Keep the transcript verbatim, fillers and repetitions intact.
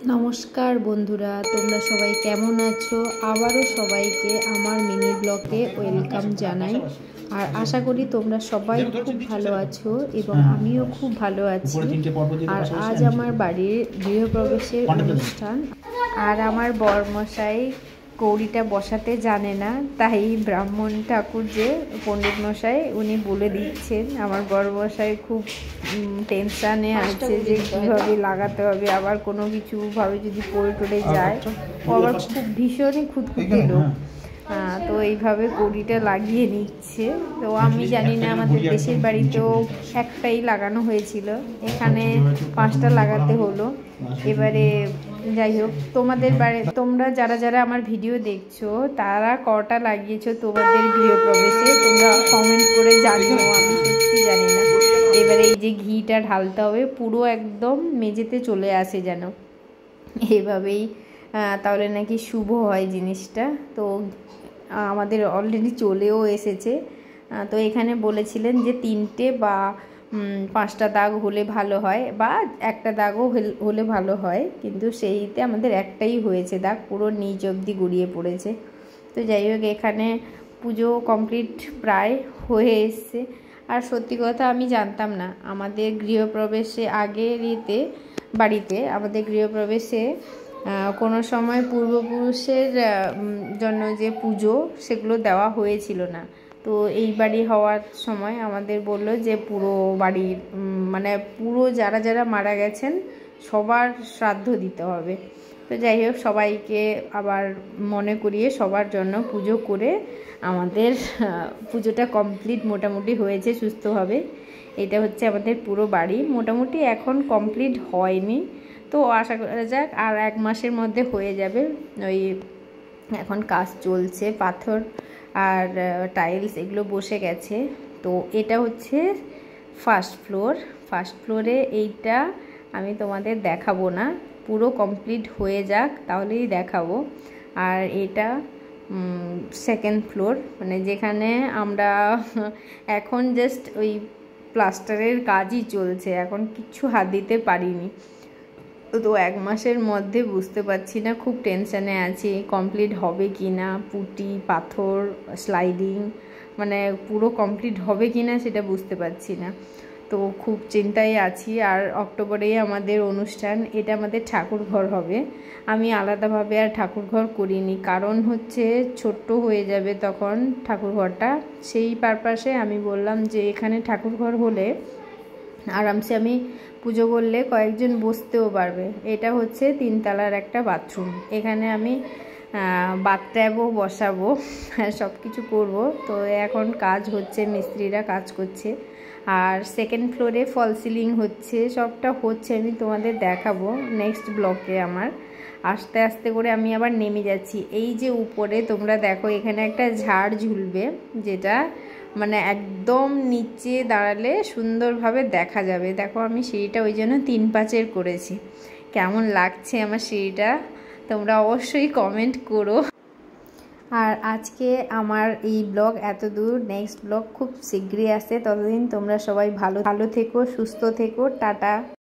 নমস্কার বন্ধুরা, তোমরা সবাই কেমন আছো? আবারও সবাইকে আমার মিনি ব্লগে ওয়েলকাম জানাই। আর আশা করি তোমরা সবাই খুব ভালো আছো এবং আমিও খুব ভালো আছি। আর আজ আমার বাড়ির গৃহপ্রবেশের অনুষ্ঠান, আর আমার বরমশাই কৌড়িটা বসাতে জানে না, তাই ব্রাহ্মণ ঠাকুর যে পণ্ডিত মশাই উনি বলে দিচ্ছেন। আমার বরমশাই খুব টেনশানে আছে যে কীভাবে লাগাতে হবে, আবার কোনো কিছুভাবে যদি পড়ে টরে যায়। ও আবার খুব ভীষণই খুঁতখুঁতে লোক, তো এইভাবে কৌড়িটা লাগিয়ে নিচ্ছে। তো আমি জানি না, আমাদের দেশের বাড়িতেও একটাই লাগানো হয়েছিল, এখানে পাঁচটা লাগাতে হলো। এবারে যাই হোক, তোমাদের বাড়ি তোমরা যারা যারা আমার ভিডিও দেখছো তারা কটা লাগিয়েছো তোমাদের গৃহপ্রবেশে, তোমরা কমেন্ট করে জানিও, আমি সত্যি জানি না। এবারে এই যে ঘিটা ঢালতে হবে, পুরো একদম মেঝেতে চলে আসে যেন, এভাবেই তাহলে নাকি শুভ হয় জিনিসটা। তো আমাদের অলরেডি চলেও এসেছে। তো এখানে বলেছিলেন যে তিনটে বা পাঁচটা দাগ হলে ভালো হয়, বা একটা দাগও হলে ভালো হয়, কিন্তু সেইতে আমাদের একটাই হয়েছে দাগ, পুরো নিচ অবধি গড়িয়ে পড়েছে। তো যাই হোক, এখানে পুজো কমপ্লিট প্রায় হয়ে এসছে। আর সত্যি কথা, আমি জানতাম না আমাদের গৃহপ্রবেশে আগের ইতে বাড়িতে আমাদের গৃহপ্রবেশে কোনো সময় পূর্বপুরুষের জন্য যে পুজো সেগুলো দেওয়া হয়েছিল না। তো এই বাড়ি হওয়ার সময় আমাদের বলল যে পুরো বাড়ির মানে পুরো যারা যারা মারা গেছেন সবার শ্রাদ্ধ দিতে হবে। তো যাই হোক, সবাইকে আবার মনে করিয়ে সবার জন্য পুজো করে আমাদের পুজোটা কমপ্লিট মোটামুটি হয়েছে সুস্থভাবে। এটা হচ্ছে আমাদের পুরো বাড়ি, মোটামুটি এখন কমপ্লিট হয়নি, তো আশা করা যাক আর এক মাসের মধ্যে হয়ে যাবে। ওই এখন কাজ চলছে, পাথর আর টাইলস এগুলো বসে গেছে। তো এটা হচ্ছে ফার্স্ট ফ্লোর। ফার্স্ট ফ্লোরে এইটা আমি তোমাদের দেখাবো না, পুরো কমপ্লিট হয়ে যাক তাহলেই দেখাবো। আর এটা সেকেন্ড ফ্লোর, মানে যেখানে আমরা এখন জাস্ট ওই প্লাস্টারের কাজই চলছে, এখন কিচ্ছু হাত দিতে পারিনি। তো এক মাসের মধ্যে বুঝতে পারছি না, খুব টেনশানে আছি কমপ্লিট হবে কি না, পুটি পাথর স্লাইডিং মানে পুরো কমপ্লিট হবে কি না সেটা বুঝতে পারছি না, তো খুব চিন্তায় আছি। আর অক্টোবরেই আমাদের অনুষ্ঠান, এটা আমাদের ঠাকুর ঘর হবে। আমি আলাদাভাবে আর ঠাকুর ঘর করিনি, কারণ হচ্ছে ছোট্ট হয়ে যাবে তখন ঠাকুর ঘরটা, সেই পারপাসে আমি বললাম যে এখানে ঠাকুর ঘর হলে আরামসে আমি পুজো করলে কয়েকজন বসতেও পারবে। এটা হচ্ছে তিনতলার একটা বাথরুম, এখানে আমি বাথট্যাবও বসাবো, সব কিছু করবো। তো এখন কাজ হচ্ছে, মিস্ত্রিরা কাজ করছে। আর সেকেন্ড ফ্লোরে ফল সিলিং হচ্ছে, সবটা হচ্ছে, আমি তোমাদের দেখাবো নেক্সট ব্লকে। আমার আস্তে আস্তে করে আমি আবার নেমে যাচ্ছি। এই যে উপরে তোমরা দেখো, এখানে একটা ঝাড় ঝুলবে, যেটা মানে একদম নিচে দাঁড়ালে সুন্দরভাবে দেখা যাবে। দেখো আমি সিঁড়িটা ওই জন্য তিন পাঁচের করেছি। কেমন লাগছে আমার সিঁড়িটা তোমরা অবশ্যই কমেন্ট করো। আর আজকে আমার এই ব্লগ এত দূর, নেক্সট ব্লগ খুব শীঘ্রই আসে, ততদিন তোমরা সবাই ভালো ভালো থেকো, সুস্থ থেকো, টাটা।